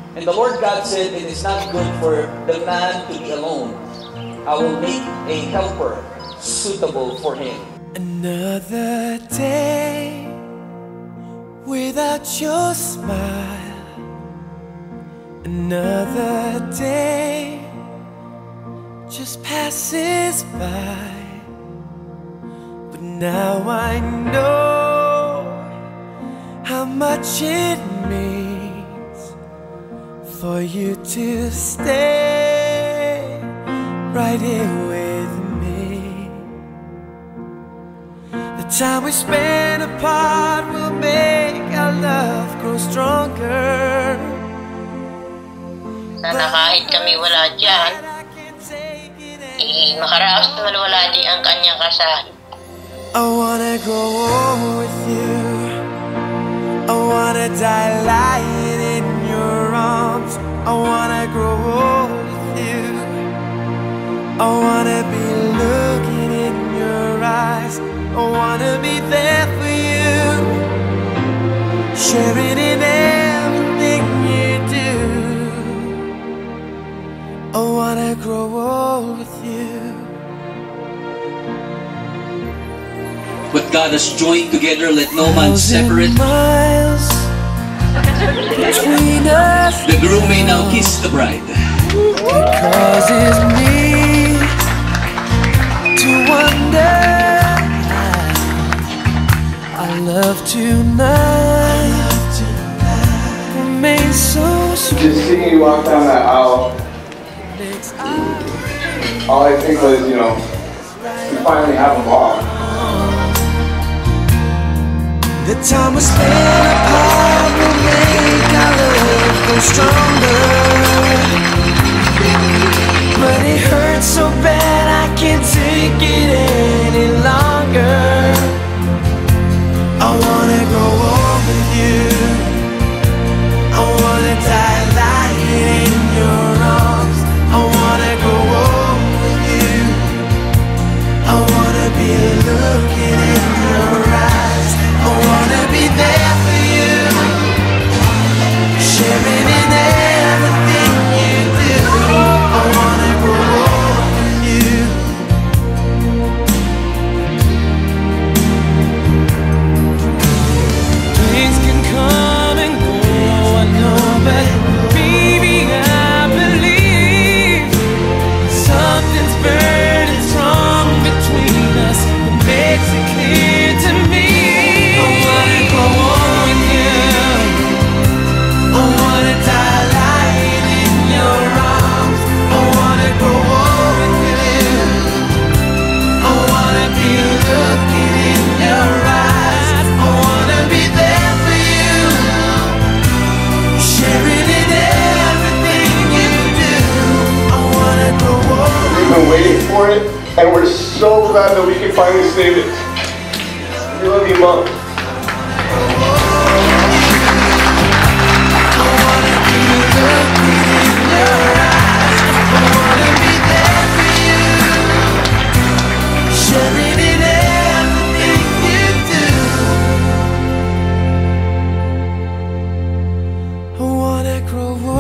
And the Lord God said, it is not good for the man to be alone. I will make a helper suitable for him. Another day without your smile. Another day just passes by. But now I know how much it means for you to stay right here with me. The time we spend apart will make our love grow stronger. Sana kahit kami wala dyan, makaraos na wala di ang kanyang kasal. I wanna grow old with you. I wanna die lying in your arms. I wanna grow old with you. I wanna be looking in your eyes. I wanna be there for you, sharing in everything you do. I wanna grow old with you. What God has joined together, let no man separate. Miles between us. The groom may now kiss the bride. Because it's me to wonder. Our love tonight remains so sweet. Just seeing you walk down that aisle, all I think was, you know, you finally have them all. The time we spend apart will make our love go stronger. But it hurts so bad I can't take it any longer. I wanna grow old with you. I wanna die lying in your arms. I wanna grow old with you. I wanna be looking in your eyes. I wanna be there for you, sharing in everything you do. I wanna grow old with you. Things can come and go, I know, but baby, I believe something's burning strong between us. It makes it clear to me. I wanna grow old with you. I wanna die lying in your arms. I wanna grow old with you. I wanna be looking in your eyes. I wanna be there for you, sharing in everything you do. I wanna grow old. We've been waiting for it, and we're so glad that we can finally save it. We love you, Mom. I wanna grow old.